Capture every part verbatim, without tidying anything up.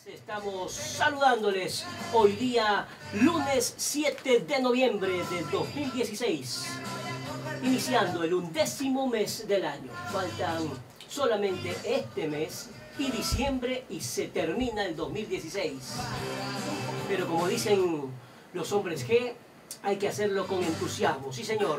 Estamos saludándoles hoy día, lunes siete de noviembre de dos mil dieciséis, iniciando el undécimo mes del año. Faltan solamente este mes y diciembre y se termina el dos mil dieciséis. Pero como dicen los hombres G, hay que hacerlo con entusiasmo. Sí, señor.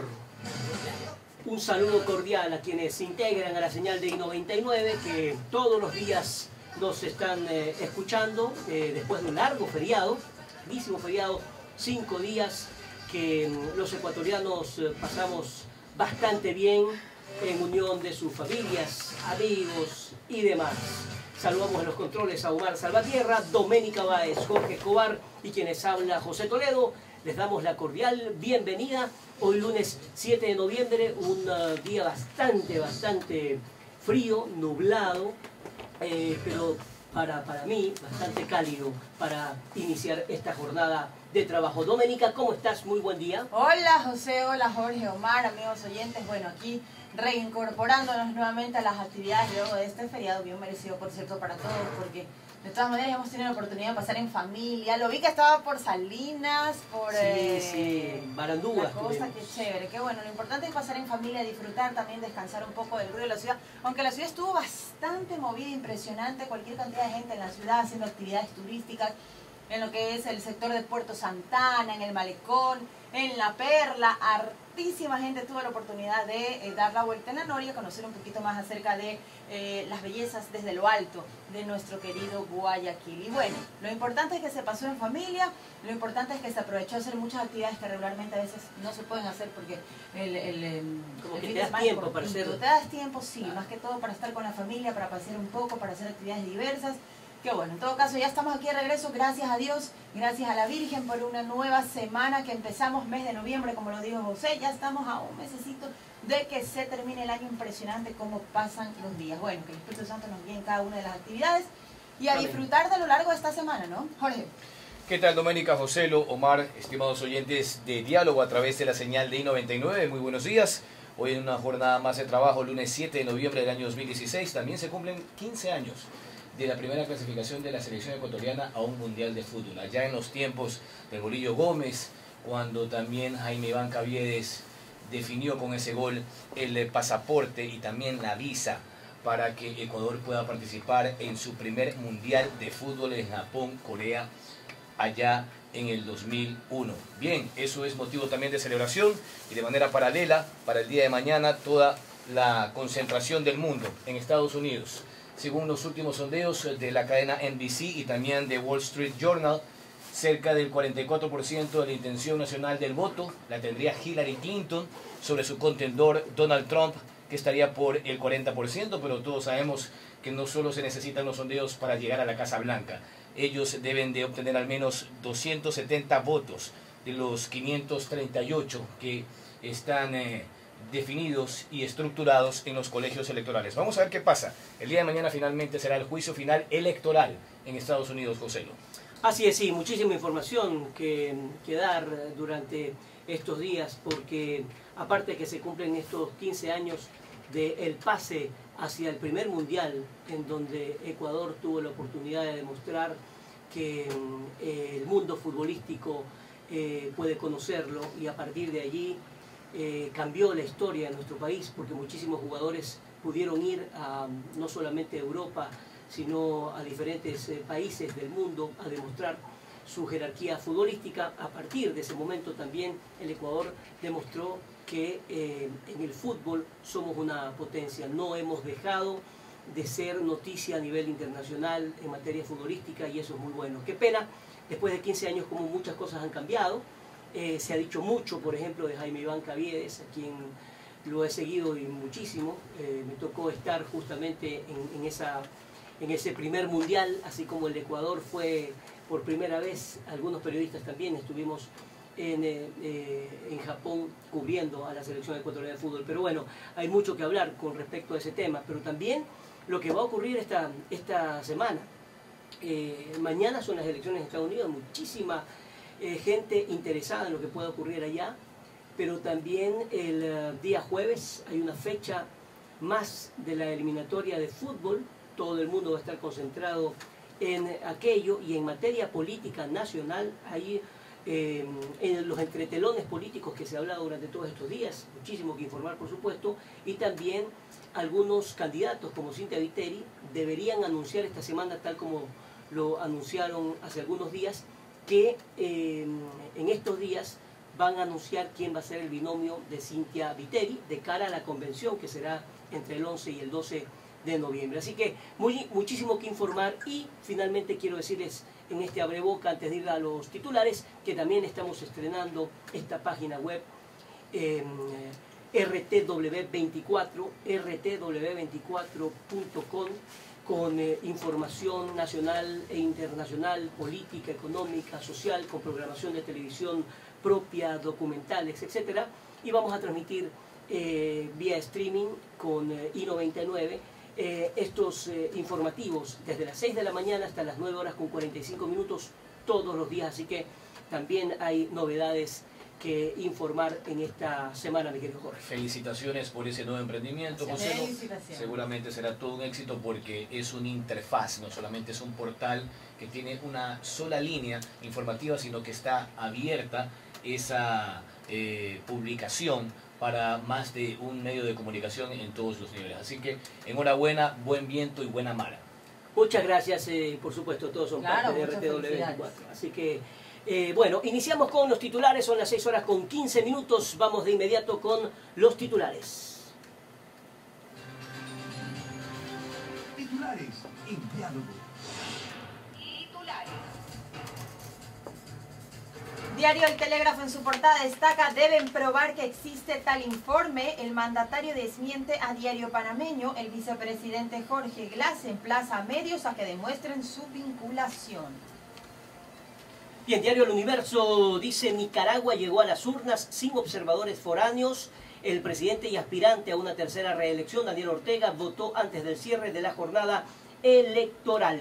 Un saludo cordial a quienes se integran a la señal de I noventa y nueve, que todos los días nos están eh, escuchando eh, después de un largo feriado, larguísimo feriado, cinco días que mm, los ecuatorianos eh, pasamos bastante bien en unión de sus familias, amigos y demás. Saludamos en los controles a Omar Salvatierra, Doménica Báez, Jorge Escobar y quienes habla José Toledo. Les damos la cordial bienvenida. Hoy lunes siete de noviembre, un uh, día bastante, bastante frío, nublado, eh, pero para, para mí bastante cálido para iniciar esta jornada de trabajo. Doménica, ¿cómo estás? Muy buen día. Hola José, hola Jorge, Omar, amigos oyentes. Bueno, aquí reincorporándonos nuevamente a las actividades luego de este feriado bien merecido, por cierto, para todos, porque de todas maneras hemos tenido la oportunidad de pasar en familia. Lo vi que estaba por Salinas, por... Sí, eh, sí, Barandúa. La costa, qué chévere, qué bueno. Lo importante es pasar en familia, disfrutar, también descansar un poco del ruido de la ciudad. Aunque la ciudad estuvo bastante movida, impresionante, cualquier cantidad de gente en la ciudad haciendo actividades turísticas, en lo que es el sector de Puerto Santana, en el Malecón, en La Perla. Hartísima gente tuvo la oportunidad de eh, dar la vuelta en la Noria, conocer un poquito más acerca de eh, las bellezas desde lo alto de nuestro querido Guayaquil. Y bueno, lo importante es que se pasó en familia, lo importante es que se aprovechó a hacer muchas actividades que regularmente a veces no se pueden hacer porque el, el, el, Como el que fin te de das semana tiempo es para cortito. hacerlo. Te das tiempo, sí, más que todo para estar con la familia, para pasear un poco, para hacer actividades diversas. Qué bueno, en todo caso ya estamos aquí de regreso, gracias a Dios, gracias a la Virgen por una nueva semana que empezamos, mes de noviembre, como lo dijo José, ya estamos a un mesecito de que se termine el año. Impresionante cómo pasan los días. Bueno, que el Espíritu Santo nos guíe en cada una de las actividades y a disfrutar de lo largo de esta semana, ¿no? Jorge. ¿Qué tal, Doménica, Joselo, Omar, estimados oyentes de Diálogo a través de la señal de I noventa y nueve? Muy buenos días. Hoy en una jornada más de trabajo, lunes siete de noviembre del año dos mil dieciséis, también se cumplen quince años de la primera clasificación de la selección ecuatoriana a un mundial de fútbol. Allá en los tiempos de Bolillo Gómez, cuando también Jaime Iván Caviedes definió con ese gol el pasaporte y también la visa para que Ecuador pueda participar en su primer mundial de fútbol en Japón, Corea, allá en el dos mil uno. Bien, eso es motivo también de celebración y de manera paralela para el día de mañana toda la concentración del mundo en Estados Unidos. Según los últimos sondeos de la cadena N B C y también de Wall Street Journal, cerca del cuarenta y cuatro por ciento de la intención nacional del voto la tendría Hillary Clinton sobre su contendor Donald Trump, que estaría por el cuarenta por ciento, pero todos sabemos que no solo se necesitan los sondeos para llegar a la Casa Blanca. Ellos deben de obtener al menos doscientos setenta votos de los quinientos treinta y ocho que están eh, definidos y estructurados en los colegios electorales. Vamos a ver qué pasa. El día de mañana finalmente será el juicio final electoral en Estados Unidos, José. Así es, sí, muchísima información que, que dar durante estos días, porque aparte de que se cumplen estos quince años del pase hacia el primer mundial, en donde Ecuador tuvo la oportunidad de demostrar que eh, el mundo futbolístico eh, puede conocerlo, y a partir de allí eh, cambió la historia de nuestro país, porque muchísimos jugadores pudieron ir a, no solamente a Europa, sino a diferentes eh, países del mundo a demostrar su jerarquía futbolística. A partir de ese momento también el Ecuador demostró que eh, en el fútbol somos una potencia. No hemos dejado de ser noticia a nivel internacional en materia futbolística, y eso es muy bueno. Qué pena, después de quince años, como muchas cosas han cambiado. Eh, se ha dicho mucho, por ejemplo, de Jaime Iván Caviedes, a quien lo he seguido y muchísimo. Eh, me tocó estar justamente en, en, esa, en ese primer mundial, así como el Ecuador fue por primera vez. Algunos periodistas también estuvimos en, eh, eh, en Japón cubriendo a la selección ecuatoriana de fútbol. Pero bueno, hay mucho que hablar con respecto a ese tema, pero también lo que va a ocurrir esta, esta semana. Eh, mañana son las elecciones en Estados Unidos, muchísima eh, gente interesada en lo que pueda ocurrir allá, pero también el uh, día jueves hay una fecha más de la eliminatoria de fútbol. Todo el mundo va a estar concentrado en aquello y en materia política nacional, hay eh, en los entretelones políticos que se ha hablado durante todos estos días, muchísimo que informar por supuesto, y también algunos candidatos como Cynthia Viteri deberían anunciar esta semana, tal como lo anunciaron hace algunos días, que eh, en estos días van a anunciar quién va a ser el binomio de Cynthia Viteri de cara a la convención que será entre el once y el doce de noviembre. Así que muy, muchísimo que informar, y finalmente quiero decirles en este abreboca, antes de ir a los titulares, que también estamos estrenando esta página web eh, R T W veinticuatro, R T W veinticuatro punto com, con eh, información nacional e internacional, política, económica, social, con programación de televisión propia, documentales, etcétera. Y vamos a transmitir eh, vía streaming con eh, I noventa y nueve eh, estos eh, informativos desde las seis de la mañana hasta las nueve horas con cuarenta y cinco minutos todos los días. Así que también hay novedades que informar en esta semana, mi querido Jorge. Felicitaciones por ese nuevo emprendimiento, José. Seguramente será todo un éxito porque es una interfaz, no solamente es un portal que tiene una sola línea informativa, sino que está abierta esa eh, publicación para más de un medio de comunicación en todos los niveles. Así que enhorabuena, buen viento y buena mar. Muchas gracias, eh, por supuesto, todos son claro, parte de R T W veinticuatro. Así que, eh, bueno, iniciamos con los titulares, son las seis horas con quince minutos, vamos de inmediato con los titulares. Titulares en diálogo. Diario El Telégrafo en su portada destaca: deben probar que existe tal informe. El mandatario desmiente a Diario Panameño. El vicepresidente Jorge Glass emplaza a medios a que demuestren su vinculación. Bien, Diario El Universo dice: Nicaragua llegó a las urnas sin observadores foráneos. El presidente y aspirante a una tercera reelección, Daniel Ortega, votó antes del cierre de la jornada electoral.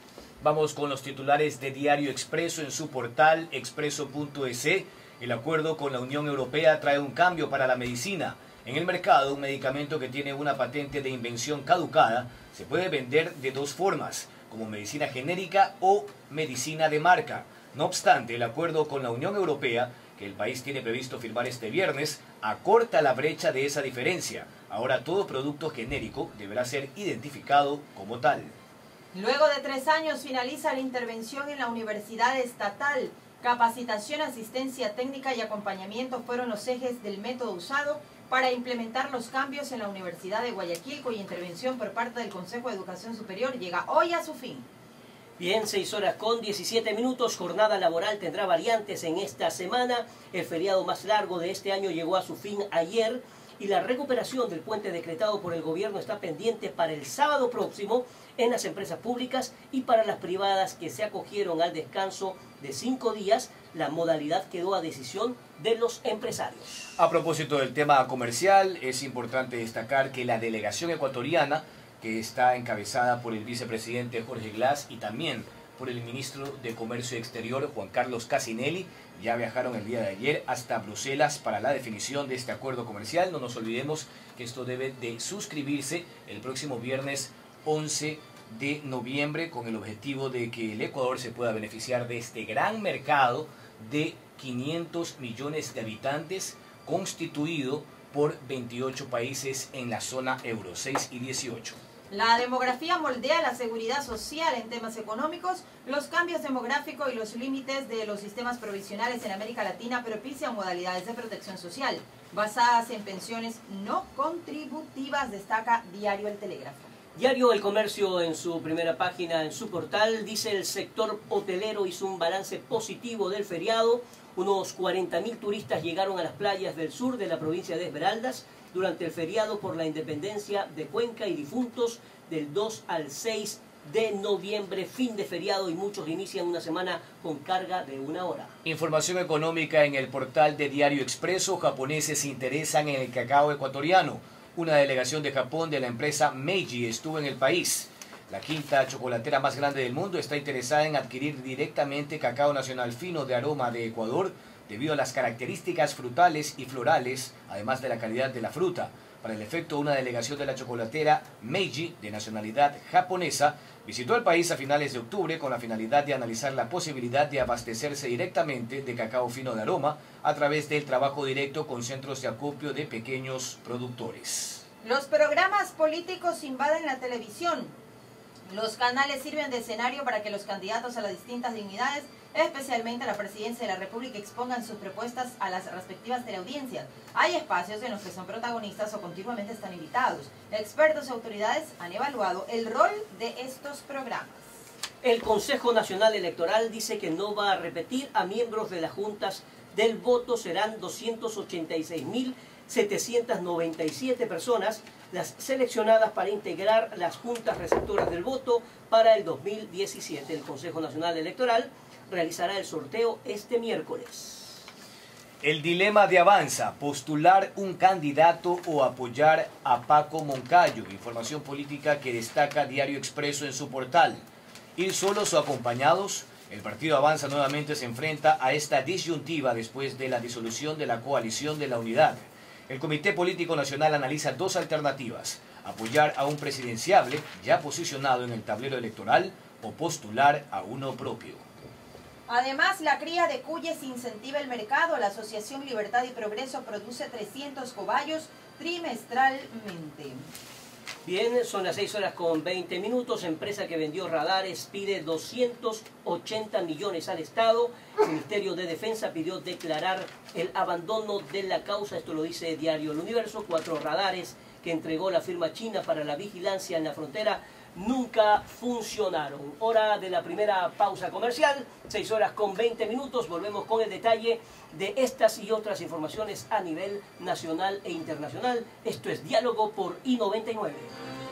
Vamos con los titulares de Diario Expreso en su portal expreso punto es. El acuerdo con la Unión Europea trae un cambio para la medicina. En el mercado, un medicamento que tiene una patente de invención caducada se puede vender de dos formas, como medicina genérica o medicina de marca. No obstante, el acuerdo con la Unión Europea, que el país tiene previsto firmar este viernes, acorta la brecha de esa diferencia. Ahora todo producto genérico deberá ser identificado como tal. Luego de tres años finaliza la intervención en la Universidad Estatal. Capacitación, asistencia técnica y acompañamiento fueron los ejes del método usado para implementar los cambios en la Universidad de Guayaquil, cuya intervención por parte del Consejo de Educación Superior llega hoy a su fin. Bien, seis horas con diecisiete minutos, jornada laboral tendrá variantes en esta semana. El feriado más largo de este año llegó a su fin ayer y la recuperación del puente decretado por el gobierno está pendiente para el sábado próximo en las empresas públicas, y para las privadas que se acogieron al descanso de cinco días, la modalidad quedó a decisión de los empresarios. A propósito del tema comercial, es importante destacar que la delegación ecuatoriana, que está encabezada por el vicepresidente Jorge Glass y también por el ministro de Comercio Exterior, Juan Carlos Casinelli, ya viajaron el día de ayer hasta Bruselas para la definición de este acuerdo comercial. No nos olvidemos que esto debe de suscribirse el próximo viernes once de noviembre, con el objetivo de que el Ecuador se pueda beneficiar de este gran mercado de quinientos millones de habitantes, constituido por veintiocho países en la zona euro, seis y dieciocho. La demografía moldea la seguridad social en temas económicos. Los cambios demográficos y los límites de los sistemas provisionales en América Latina propician modalidades de protección social basadas en pensiones no contributivas, destaca Diario El Telégrafo. Diario El Comercio en su primera página, en su portal, dice: el sector hotelero hizo un balance positivo del feriado. Unos cuarenta mil turistas llegaron a las playas del sur de la provincia de Esmeraldas durante el feriado por la independencia de Cuenca y difuntos del dos al seis de noviembre, fin de feriado, y muchos inician una semana con carga de una hora. Información económica en el portal de Diario Expreso. Japoneses se interesan en el cacao ecuatoriano. Una delegación de Japón de la empresa Meiji estuvo en el país. La quinta chocolatera más grande del mundo está interesada en adquirir directamente cacao nacional fino de aroma de Ecuador debido a las características frutales y florales, además de la calidad de la fruta. Para el efecto, una delegación de la chocolatera Meiji, de nacionalidad japonesa, visitó el país a finales de octubre con la finalidad de analizar la posibilidad de abastecerse directamente de cacao fino de aroma a través del trabajo directo con centros de acopio de pequeños productores. Los programas políticos invaden la televisión. Los canales sirven de escenario para que los candidatos a las distintas dignidades, especialmente a la presidencia de la República, expongan sus propuestas a las respectivas teleaudiencias. Hay espacios en los que son protagonistas o continuamente están invitados. Expertos y autoridades han evaluado el rol de estos programas. El Consejo Nacional Electoral dice que no va a repetir a miembros de las juntas del voto. Serán doscientas ochenta y seis mil setecientas noventa y siete personas las seleccionadas para integrar las juntas receptoras del voto para el dos mil diecisiete. El Consejo Nacional Electoral realizará el sorteo este miércoles. El dilema de Avanza, postular un candidato o apoyar a Paco Moncayo. Información política que destaca Diario Expreso en su portal. Ir solos o acompañados. El partido Avanza nuevamente se enfrenta a esta disyuntiva después de la disolución de la coalición de la unidad. El Comité Político Nacional analiza dos alternativas: apoyar a un presidenciable ya posicionado en el tablero electoral o postular a uno propio. Además, la cría de cuyes incentiva el mercado. La Asociación Libertad y Progreso produce trescientos cobayos trimestralmente. Bien, son las seis horas con veinte minutos. Empresa que vendió radares pide doscientos ochenta millones al Estado. El Ministerio de Defensa pidió declarar el abandono de la causa. Esto lo dice Diario El Universo. Cuatro radares que entregó la firma china para la vigilancia en la frontera nunca funcionaron. Hora de la primera pausa comercial, seis horas con veinte minutos. Volvemos con el detalle de estas y otras informaciones a nivel nacional e internacional. Esto es Diálogo por I noventa y nueve.